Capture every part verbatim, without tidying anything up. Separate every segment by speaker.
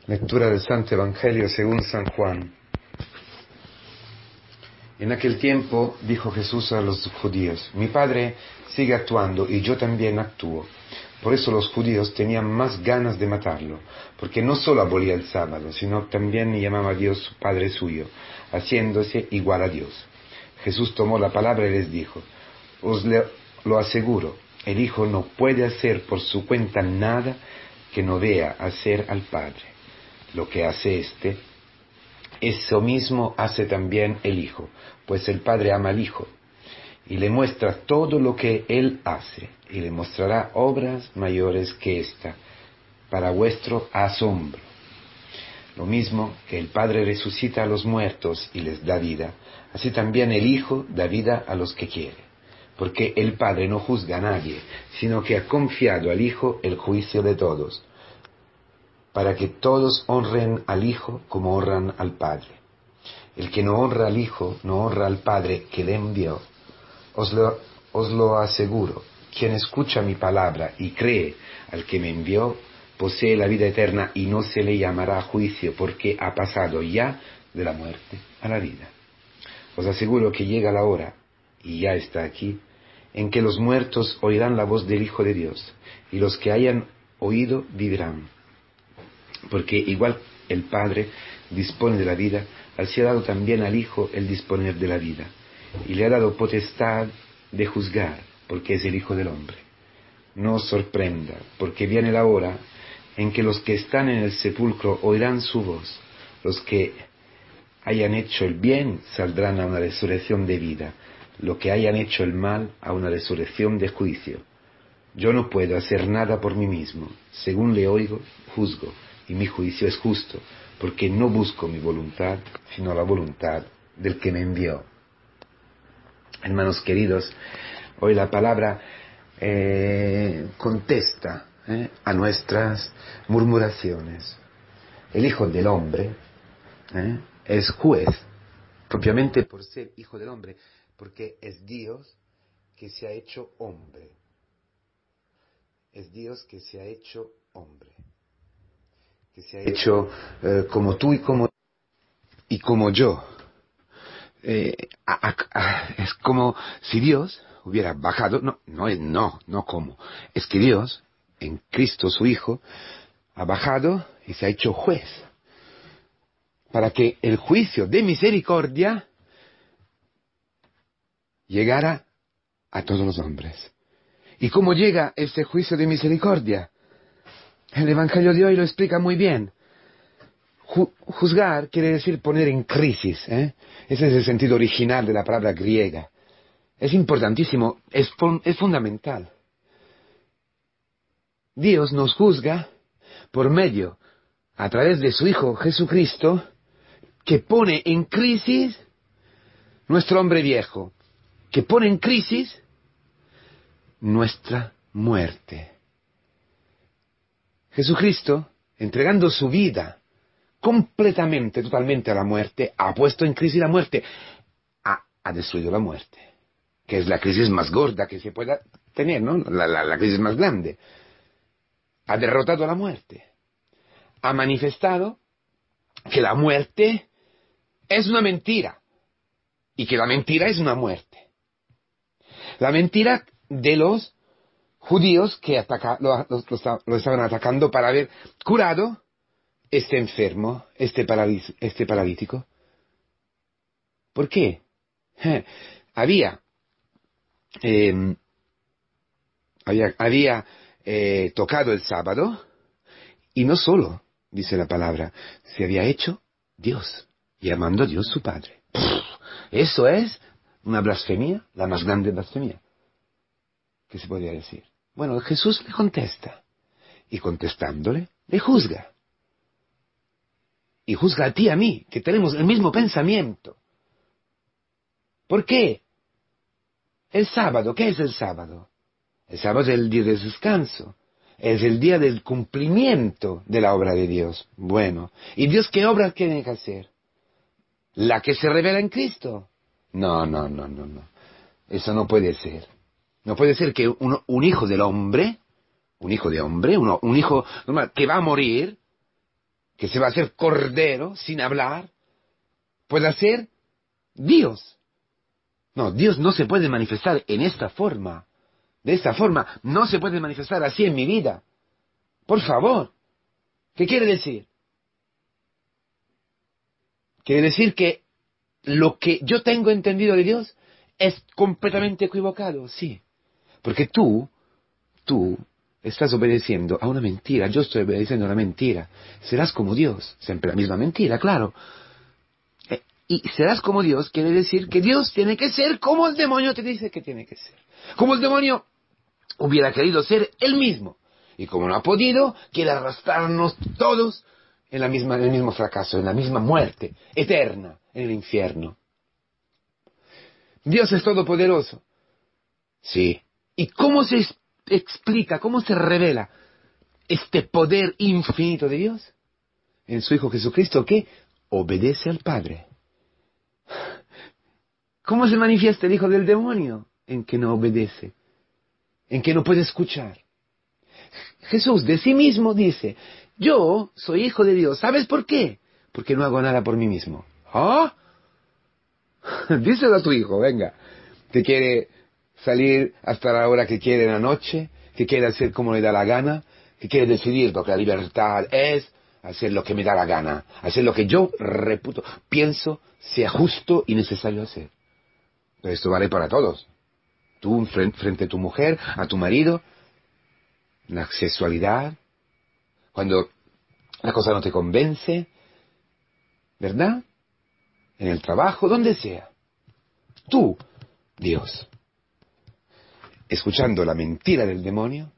Speaker 1: Lectura del Santo Evangelio según San Juan. En aquel tiempo dijo Jesús a los judíos: mi Padre sigue actuando y yo también actúo. Por eso los judíos tenían más ganas de matarlo, porque no solo abolía el sábado, sino también llamaba a Dios Padre suyo, haciéndose igual a Dios. Jesús tomó la palabra y les dijo: os le, lo aseguro, el Hijo no puede hacer por su cuenta nada que no vea hacer al Padre. Lo que hace éste, eso mismo hace también el Hijo, pues el Padre ama al Hijo, y le muestra todo lo que Él hace, y le mostrará obras mayores que ésta, para vuestro asombro. Lo mismo que el Padre resucita a los muertos y les da vida, así también el Hijo da vida a los que quiere. Porque el Padre no juzga a nadie, sino que ha confiado al Hijo el juicio de todos, para que todos honren al Hijo como honran al Padre. El que no honra al Hijo, no honra al Padre que le envió. Os lo, os lo aseguro, quien escucha mi palabra y cree al que me envió, posee la vida eterna y no se le llamará a juicio, porque ha pasado ya de la muerte a la vida. Os aseguro que llega la hora, y ya está aquí, en que los muertos oirán la voz del Hijo de Dios, y los que hayan oído vivirán. Porque igual el Padre dispone de la vida, así ha dado también al Hijo el disponer de la vida, y le ha dado potestad de juzgar, porque es el Hijo del Hombre. No os sorprenda, porque viene la hora en que los que están en el sepulcro oirán su voz. Los que hayan hecho el bien saldrán a una resurrección de vida, los que hayan hecho el mal a una resurrección de juicio. Yo no puedo hacer nada por mí mismo, según le oigo, juzgo, y mi juicio es justo, porque no busco mi voluntad, sino la voluntad del que me envió. Hermanos queridos, hoy la palabra eh, contesta eh, a nuestras murmuraciones. El Hijo del Hombre eh, es juez, propiamente por ser Hijo del Hombre, porque es Dios que se ha hecho hombre. Es Dios que se ha hecho hombre. Que se ha hecho eh, como tú y como, y como yo. Eh, a, a, a, es como si Dios hubiera bajado, no, no es, no, no como, es que Dios, en Cristo su Hijo, ha bajado y se ha hecho juez, para que el juicio de misericordia llegara a todos los hombres. ¿Y cómo llega ese juicio de misericordia? El Evangelio de hoy lo explica muy bien. Ju- juzgar quiere decir poner en crisis, ¿eh? Ese es el sentido original de la palabra griega. Es importantísimo, es, fun- es fundamental. Dios nos juzga por medio, a través de su Hijo Jesucristo, que pone en crisis nuestro hombre viejo, que pone en crisis nuestra muerte. Jesucristo, entregando su vida completamente, totalmente a la muerte, ha puesto en crisis la muerte, ha, ha destruido la muerte, que es la crisis más gorda que se pueda tener, ¿no? La, la, la crisis más grande. Ha derrotado a la muerte, ha manifestado que la muerte es una mentira, y que la mentira es una muerte. La mentira de los judíos que ataca, lo, lo, lo, lo estaban atacando para haber curado este enfermo, este, paralí- este paralítico. ¿Por qué? Eh, había, eh, había, había eh, tocado el sábado, y no solo, dice la palabra, se había hecho Dios, llamando a Dios su Padre. Pff, eso es una blasfemia, la más grande blasfemia que se podría decir. Bueno, Jesús le contesta, y contestándole, le juzga. Y juzga a ti y a mí, que tenemos el mismo pensamiento. ¿Por qué? El sábado, ¿qué es el sábado? El sábado es el día de descanso. Es el día del cumplimiento de la obra de Dios. Bueno, ¿y Dios qué obra tiene que hacer? ¿La que se revela en Cristo? No, no, no, no, no. Eso no puede ser. No puede ser que un, un hijo del hombre, un hijo de hombre, uno, un hijo normal, que va a morir, que se va a hacer cordero sin hablar, pueda ser Dios. No, Dios no se puede manifestar en esta forma. De esta forma no se puede manifestar así en mi vida. Por favor. ¿Qué quiere decir? Quiere decir que lo que yo tengo entendido de Dios es completamente equivocado, sí. Porque tú, tú estás obedeciendo a una mentira. Yo estoy obedeciendo a una mentira. Serás como Dios. Siempre la misma mentira, claro. Y serás como Dios quiere decir que Dios tiene que ser como el demonio te dice que tiene que ser. Como el demonio hubiera querido ser él mismo. Y como no ha podido, quiere arrastrarnos todos en, la misma, en el mismo fracaso, en la misma muerte eterna, en el infierno. Dios es todopoderoso. Sí. ¿Y cómo se explica, cómo se revela este poder infinito de Dios? En su Hijo Jesucristo, que obedece al Padre. ¿Cómo se manifiesta el hijo del demonio? En que no obedece, en que no puede escuchar. Jesús de sí mismo dice, yo soy hijo de Dios. ¿Sabes por qué? Porque no hago nada por mí mismo. ¿Ah? Díselo a tu hijo, venga. Que quiere salir hasta la hora que quiere en la noche, que quiere hacer como le da la gana, que quiere decidir, porque la libertad es hacer lo que me da la gana, hacer lo que yo reputo, pienso sea justo y necesario hacer. Pero esto vale para todos. Tú frente a tu mujer, a tu marido, la sexualidad, cuando la cosa no te convence, ¿verdad? En el trabajo, donde sea. Tú, Dios, escuchando la mentira del demonio,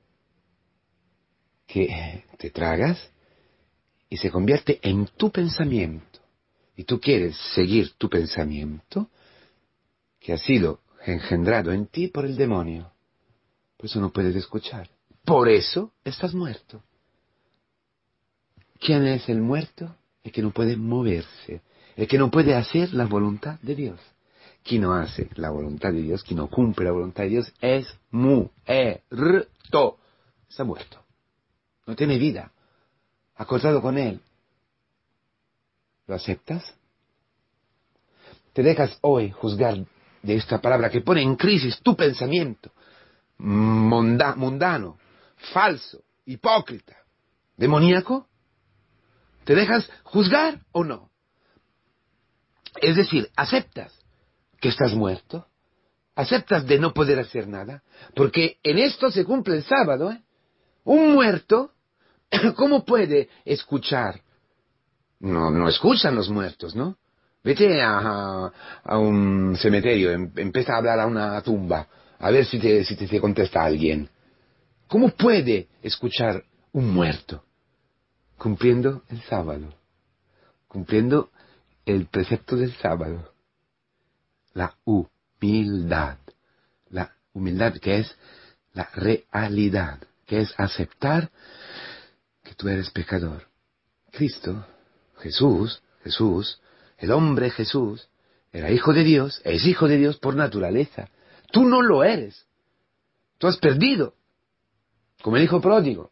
Speaker 1: que te tragas y se convierte en tu pensamiento. Y tú quieres seguir tu pensamiento, que ha sido engendrado en ti por el demonio. Por eso no puedes escuchar. Por eso estás muerto. ¿Quién es el muerto? El que no puede moverse. El que no puede hacer la voluntad de Dios. Quien no hace la voluntad de Dios, quien no cumple la voluntad de Dios, es muerto. Está muerto. No tiene vida. Acordado con Él. ¿Lo aceptas? ¿Te dejas hoy juzgar de esta palabra que pone en crisis tu pensamiento? Monda, mundano, falso, hipócrita, demoníaco. ¿Te dejas juzgar o no? Es decir, ¿aceptas que estás muerto? ¿Aceptas de no poder hacer nada? Porque en esto se cumple el sábado, ¿eh? Un muerto, ¿cómo puede escuchar? No, no escuchan los muertos, ¿no? Vete a, a, a un cementerio, em, empieza a hablar a una tumba, a ver si te, si te, te contesta alguien. ¿Cómo puede escuchar un muerto? Cumpliendo el sábado, cumpliendo el precepto del sábado. La humildad, la humildad que es la realidad, que es aceptar que tú eres pecador. Cristo, Jesús, Jesús, el hombre Jesús, era hijo de Dios, es hijo de Dios por naturaleza. Tú no lo eres. Tú has perdido, como el hijo pródigo.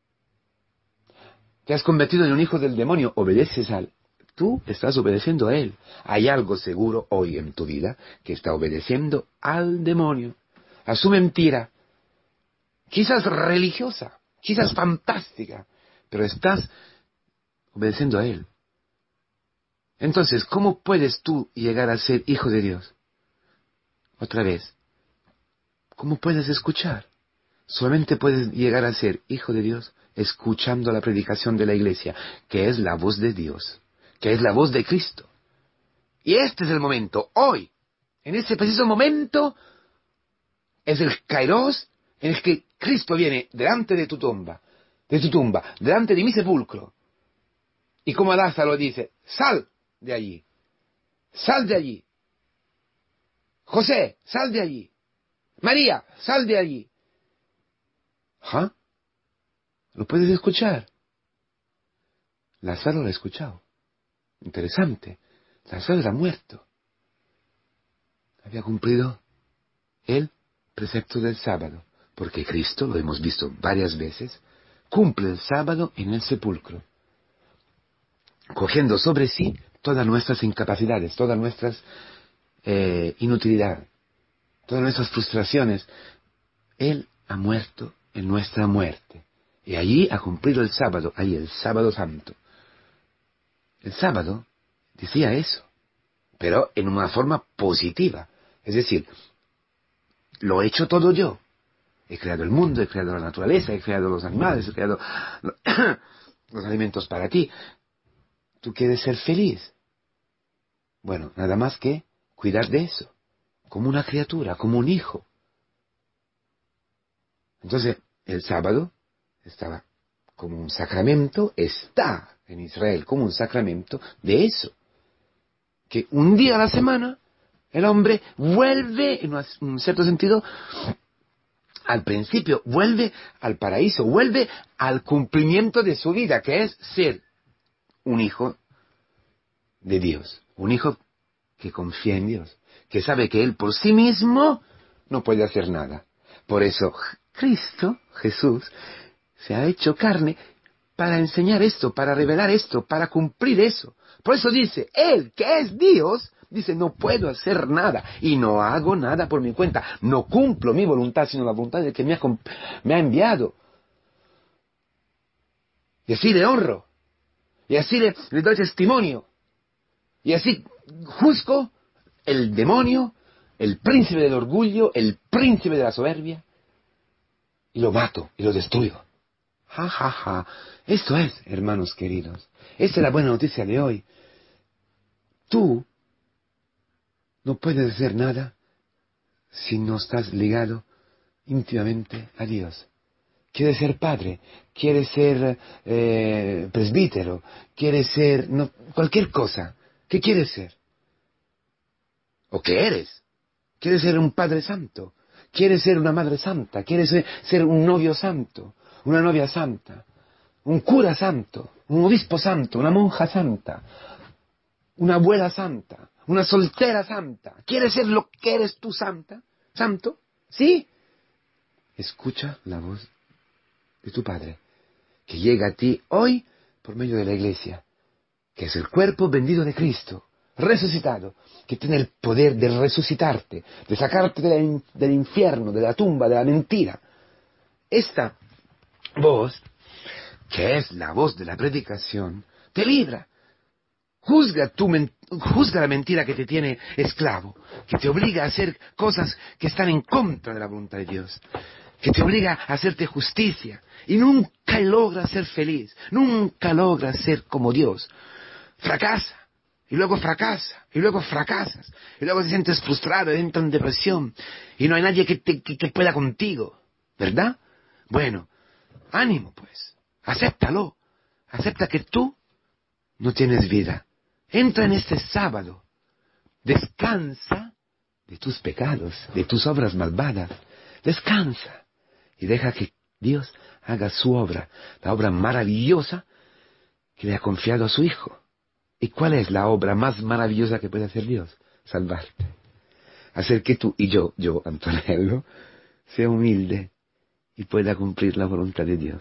Speaker 1: Te has convertido en un hijo del demonio, obedeces al... Tú estás obedeciendo a él. Hay algo seguro hoy en tu vida que está obedeciendo al demonio, a su mentira, quizás religiosa, quizás fantástica, pero estás obedeciendo a él. Entonces, ¿cómo puedes tú llegar a ser hijo de Dios? Otra vez, ¿cómo puedes escuchar? Solamente puedes llegar a ser hijo de Dios escuchando la predicación de la iglesia, que es la voz de Dios, que es la voz de Cristo. Y este es el momento, hoy, en este preciso momento, es el kairos en el que Cristo viene delante de tu tumba, de tu tumba, delante de mi sepulcro. Y como Lázaro dice, sal de allí, sal de allí. José, sal de allí. María, sal de allí. ¿Ah? ¿Lo puedes escuchar? Lázaro lo ha escuchado. Interesante. Lázaro era muerto. Había cumplido el precepto del sábado, porque Cristo, lo hemos visto varias veces, cumple el sábado en el sepulcro. cogiendo sobre sí todas nuestras incapacidades, todas nuestras eh, inutilidades, todas nuestras frustraciones. Él ha muerto en nuestra muerte. Y allí ha cumplido el sábado, ahí el sábado santo. El sábado decía eso, pero en una forma positiva. Es decir, lo he hecho todo yo. He creado el mundo, he creado la naturaleza, he creado los animales, he creado los alimentos para ti. ¿Tú quieres ser feliz? Bueno, nada más que cuidar de eso, como una criatura, como un hijo. Entonces, el sábado estaba como un sacramento, está en Israel como un sacramento de eso. Que un día a la semana el hombre vuelve, en un cierto sentido, al principio, vuelve al paraíso, vuelve al cumplimiento de su vida, que es ser un hijo de Dios, un hijo que confía en Dios, que sabe que él por sí mismo no puede hacer nada. Por eso Cristo, Jesús, se ha hecho carne para enseñar esto, para revelar esto, para cumplir eso. Por eso dice, Él, que es Dios, dice, no puedo hacer nada y no hago nada por mi cuenta. No cumplo mi voluntad, sino la voluntad del que me ha, me ha enviado. Y así le honro. Y así le, le doy testimonio. Y así juzgo el demonio, el príncipe del orgullo, el príncipe de la soberbia. Y lo mato y lo destruyo. Ja, ja, ja. Esto es, hermanos queridos. Esta es la buena noticia de hoy. Tú no puedes hacer nada si no estás ligado íntimamente a Dios. Quieres ser padre, quieres ser eh, presbítero, quieres ser no, cualquier cosa. ¿Qué quieres ser? ¿O qué eres? ¿Quieres ser un padre santo? ¿Quieres ser una madre santa? ¿Quieres ser, ser un novio santo? Una novia santa? ¿Un cura santo? ¿Un obispo santo? ¿Una monja santa? ¿Una abuela santa? ¿Una soltera santa? ¿Quieres ser lo que eres tú santa? ¿Santo? ¿Sí? Escucha la voz de tu Padre, que llega a ti hoy por medio de la Iglesia, que es el cuerpo bendito de Cristo, resucitado, que tiene el poder de resucitarte, de sacarte del, del infierno, de la tumba, de la mentira. Esta voz, que es la voz de la predicación, te libra. Juzga, tu men- juzga la mentira que te tiene esclavo, que te obliga a hacer cosas que están en contra de la voluntad de Dios, que te obliga a hacerte justicia, y nunca logra ser feliz, nunca logra ser como Dios. Fracasa, y luego fracasa, y luego fracasas, y luego te sientes frustrado, entra en depresión, y no hay nadie que, te, que, que pueda contigo, ¿verdad? Bueno, ánimo pues, acéptalo, acepta que tú no tienes vida. Entra en este sábado, descansa de tus pecados, de tus obras malvadas, descansa y deja que Dios haga su obra, la obra maravillosa que le ha confiado a su Hijo. ¿Y cuál es la obra más maravillosa que puede hacer Dios? Salvarte. Hacer que tú y yo, yo, Antonello, sea humilde y pueda cumplir la voluntad de Dios.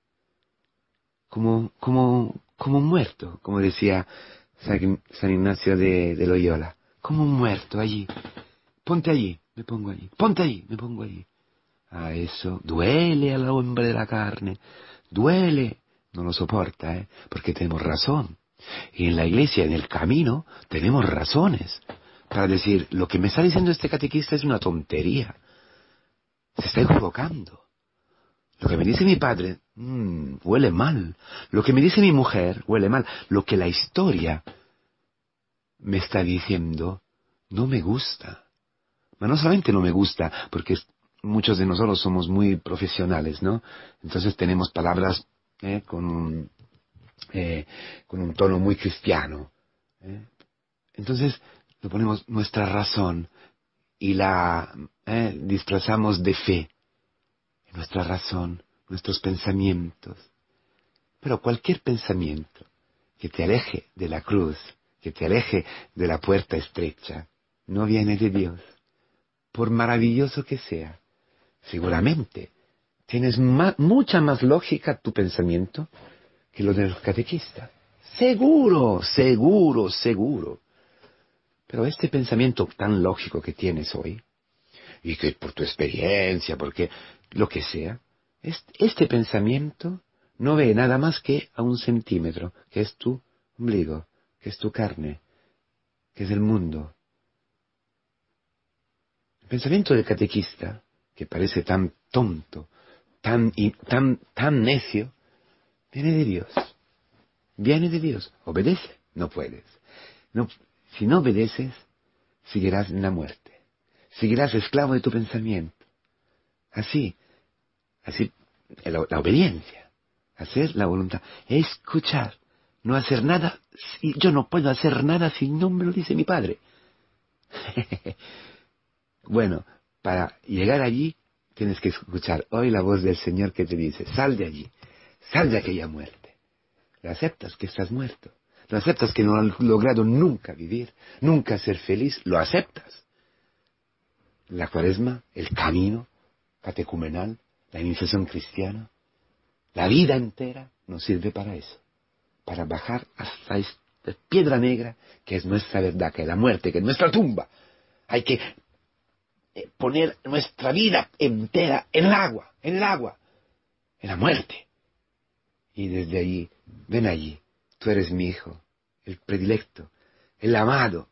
Speaker 1: Como, como, como un muerto, como decía San, San Ignacio de, de Loyola. Como un muerto allí. Ponte allí, me pongo allí. Ponte allí, me pongo allí. A eso duele al hombre de la carne. Duele. No lo soporta, ¿eh? Porque tenemos razón. Y en la iglesia, en el camino, tenemos razones para decir, lo que me está diciendo este catequista es una tontería. Se está equivocando. Lo que me dice mi padre, mmm, huele mal. Lo que me dice mi mujer, huele mal. Lo que la historia me está diciendo, no me gusta. Pero no solamente no me gusta, porque muchos de nosotros somos muy profesionales, ¿no? Entonces tenemos palabras eh, con, un, eh, con un tono muy cristiano. ¿eh? Entonces le ponemos nuestra razón y la eh, disfrazamos de fe. Nuestra razón, nuestros pensamientos. Pero cualquier pensamiento que te aleje de la cruz, que te aleje de la puerta estrecha, no viene de Dios. Por maravilloso que sea, seguramente tienes ma- mucha más lógica tu pensamiento que lo de los catequistas.
Speaker 2: Seguro, seguro, seguro. Pero este pensamiento tan lógico que tienes hoy, y que por tu experiencia, porque lo que sea, este pensamiento no ve nada más que a un centímetro, que es tu ombligo, que es tu carne, que es el mundo. El pensamiento del catequista, que parece tan tonto, tan, tan, tan necio, viene de Dios. Viene de Dios. Obedece, no puedes. No, si no obedeces, seguirás en la muerte. Seguirás esclavo de tu pensamiento. Así, así, la, la obediencia, hacer la voluntad, escuchar, no hacer nada. Si, yo no puedo hacer nada si no me lo dice mi padre. Bueno, para llegar allí, tienes que escuchar hoy la voz del Señor que te dice, sal de allí, sal de aquella muerte. Lo aceptas que estás muerto. Lo aceptas que no has logrado nunca vivir, nunca ser feliz. Lo aceptas. La cuaresma, el camino catecumenal, la iniciación cristiana, la vida entera nos sirve para eso. Para bajar hasta esta piedra negra que es nuestra verdad, que es la muerte, que es nuestra tumba. Hay que poner nuestra vida entera en el agua, en el agua, en la muerte. Y desde allí, ven allí, tú eres mi hijo, el predilecto, el amado.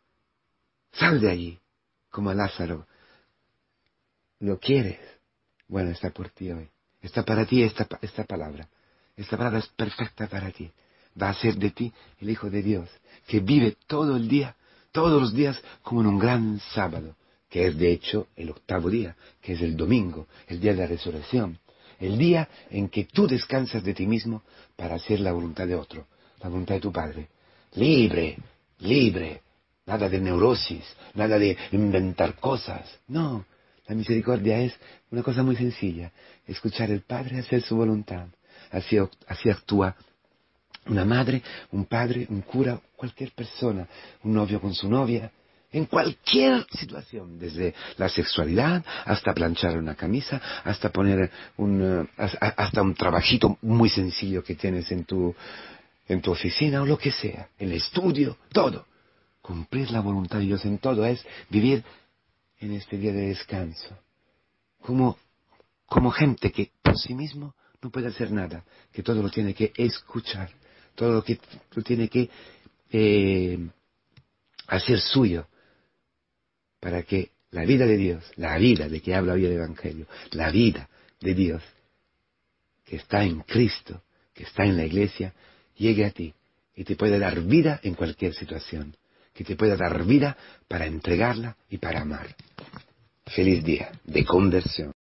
Speaker 2: Sal de allí, como Lázaro. ¿Lo quieres? Bueno, está por ti hoy. Está para ti esta, esta palabra. Esta palabra es perfecta para ti. Va a ser de ti el Hijo de Dios, que vive todo el día, todos los días, como en un gran sábado, que es de hecho el octavo día, que es el domingo, el día de la resurrección. El día en que tú descansas de ti mismo para hacer la voluntad de otro, la voluntad de tu Padre. Libre, libre. Nada de neurosis, nada de inventar cosas. No, la misericordia es una cosa muy sencilla. Escuchar al Padre, hacer su voluntad. Así, así actúa una madre, un padre, un cura, cualquier persona, un novio con su novia. En cualquier situación, desde la sexualidad hasta planchar una camisa, hasta poner un, hasta un trabajito muy sencillo que tienes en tu, en tu oficina o lo que sea, el estudio, todo. Cumplir la voluntad de Dios en todo es vivir en este día de descanso. Como, como gente que por sí mismo no puede hacer nada, que todo lo tiene que escuchar, todo lo que lo tiene que eh, hacer suyo. Para que la vida de Dios, la vida de que habla hoy el Evangelio, la vida de Dios, que está en Cristo, que está en la Iglesia, llegue a ti y te pueda dar vida en cualquier situación, que te pueda dar vida para entregarla y para amar. Feliz día de conversión.